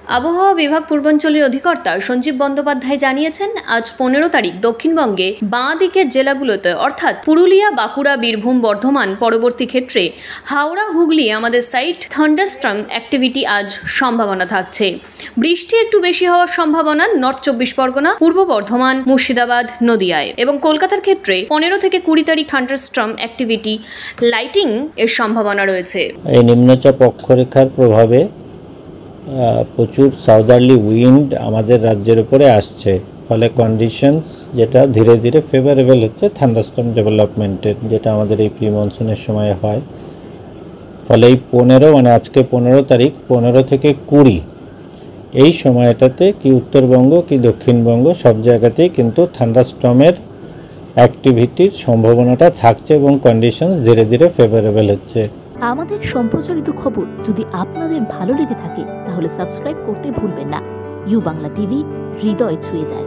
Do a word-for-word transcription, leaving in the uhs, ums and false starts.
আবহাওয়া বিভাগ পূর্বাঞ্চলের অধিকর্তা সঞ্জীব বন্দ্যোপাধ্যায় জানিয়েছেন, আজ পনেরো তারিখ দক্ষিণবঙ্গে বাঁ দিকের জেলাগুলোতে অর্থাৎ পুরুলিয়া, বাঁকুড়া, বীরভূম, বর্ধমান, পরবর্তী ক্ষেত্রে হাওড়া, হুগলি আমাদের সাইট থান্ডারস্টর্ম অ্যাক্টিভিটি আজ সম্ভাবনা থাকছে। বৃষ্টি একটু বেশি হওয়ার সম্ভাবনা নর্থ চব্বিশ পরগনা, পূর্ব বর্ধমান, মুর্শিদাবাদ, নদিয়ায় এবং কলকাতার ক্ষেত্রে পনেরো থেকে কুড়ি তারিখ থান্ডারস্টর্ম অ্যাক্টিভিটি লাইটিং এর সম্ভাবনা রয়েছে। এই নিম্নচাপ অক্ষরেখার প্রভাবে প্রচুর সাউদার্লি উইন্ড আমাদের রাজ্যের উপরে আসছে, ফলে কন্ডিশনস যেটা ধীরে ধীরে ফেভারেবল হচ্ছে থান্ডারস্টর্ম ডেভেলপমেন্টের, যেটা আমাদের এই প্রি মনসুনের সময় হয়। ফলে এই পনেরো মানে আজকে পনেরো তারিখ পনেরো থেকে কুড়ি এই সময়টাতে কি উত্তরবঙ্গ কি দক্ষিণবঙ্গ সব জায়গাতেই কিন্তু থান্ডারস্টর্মের অ্যাক্টিভিটির সম্ভাবনাটা থাকছে এবং কন্ডিশনস ধীরে ধীরে ফেভারেবল হচ্ছে। আমাদের সম্প্রচারিত খবর যদি আপনাদের ভালো লেগে থাকে তাহলে সাবস্ক্রাইব করতে ভুলবেন না। ইউ বাংলা টিভি হৃদয় ছুঁয়ে যায়।